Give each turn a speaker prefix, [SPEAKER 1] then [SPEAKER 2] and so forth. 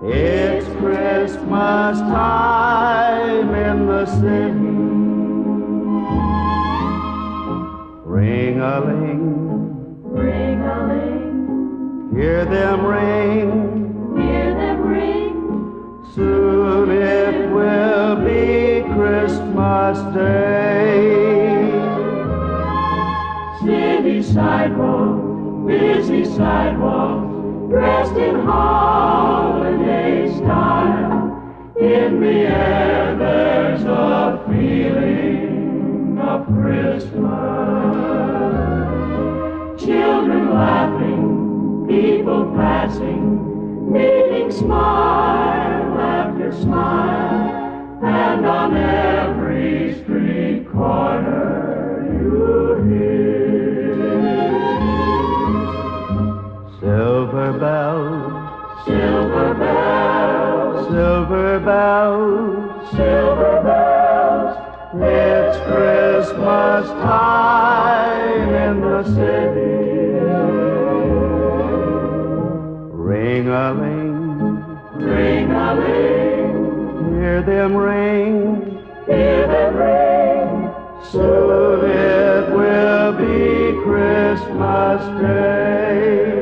[SPEAKER 1] It's Christmas time in the city. Ring-a-ling,
[SPEAKER 2] ring-a-ling,
[SPEAKER 1] hear them ring.
[SPEAKER 2] hear them ring.
[SPEAKER 1] Soon it will be Christmas Day.
[SPEAKER 2] City sidewalk, busy sidewalk, dressed in holiday style. In the air there's a feeling of Christmas. Children laughing, people passing, meeting smile after smile, and on every street corner you hear
[SPEAKER 1] Silver bells,
[SPEAKER 2] silver bells,
[SPEAKER 1] silver bells,
[SPEAKER 2] silver bells.
[SPEAKER 1] it's Christmas time in the city. Ring-a-ling,
[SPEAKER 2] Ring-a-ling,
[SPEAKER 1] hear them ring.
[SPEAKER 2] hear them ring.
[SPEAKER 1] Soon it will be Christmas Day.